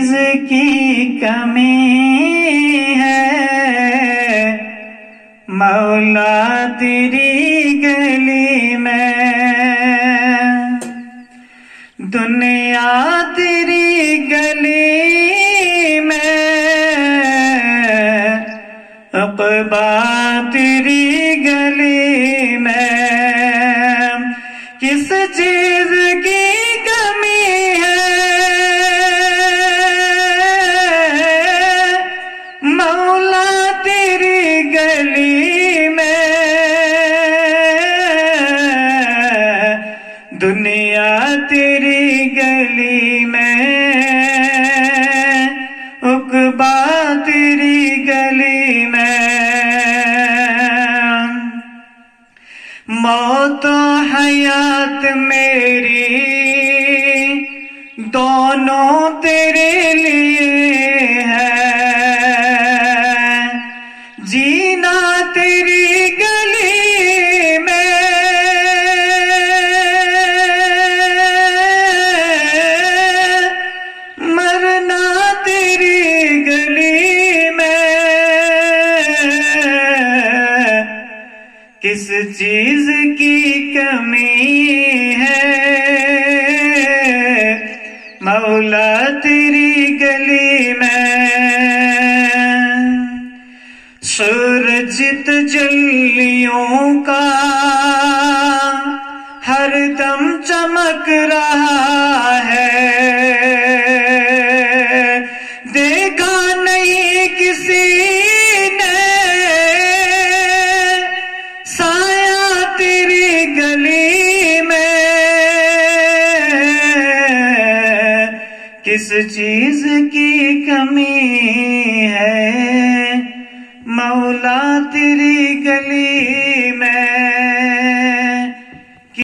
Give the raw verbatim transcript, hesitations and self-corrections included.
चीज की कमी है मौला तेरी गली में। दुनिया तेरी गली में, अक़बा तेरी गली में, किस चीज की कमी है मौला तेरी गली में। दुनिया तेरी गली में, उक़बा तेरी गली में। मौत हयात मेरी दोनों तेरे लिए है, जीना तेरी गली में, मरना तेरी गली में। किस चीज की कमी है मौला तेरी गली में। सूरज तजल्लियों का हर दम चमक रहा है, देखा नहीं किसी ने साया तेरी गली में। किस चीज की कमी